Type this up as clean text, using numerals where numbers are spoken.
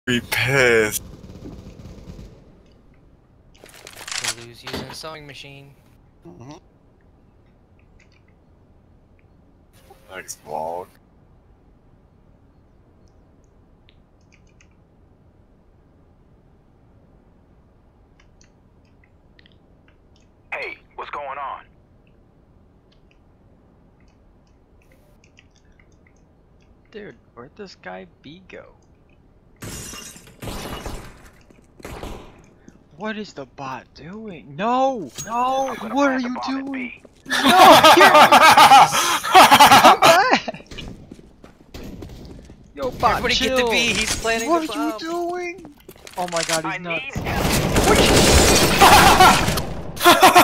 Be pissed. Lulu's using a sewing machine. Next vlog. Hey, what's going on? Dude, where'd this guy B go? What is the bot doing? No! No! What are you doing? No! Come back! Yo, bot, Everybody chill. get the B, he's planning What the are you bomb. doing? Oh my god, he's nuts. I need help.